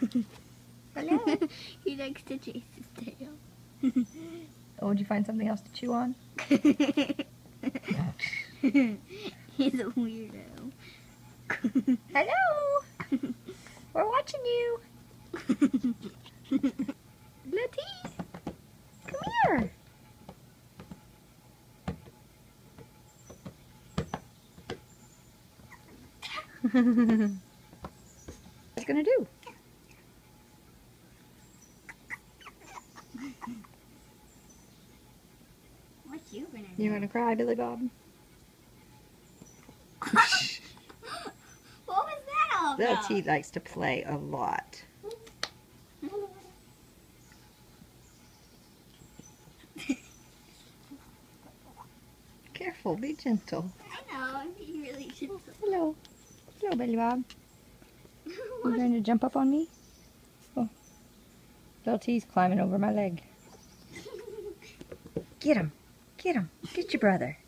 Hello. He likes to chase his tail. Oh, did you find something else to chew on? He's a weirdo. Hello. We're watching you. Letty, come here. What's he gonna do? What you gonna do? You gonna cry, Billy Bob? What was that all about? Letty likes to play a lot. Careful, be gentle. I know, I'm being really gentle. Hello. Hello, Billy Bob. You trying to jump up on me? Oh. Letty's climbing over my leg. Get him. Get him. Get your brother.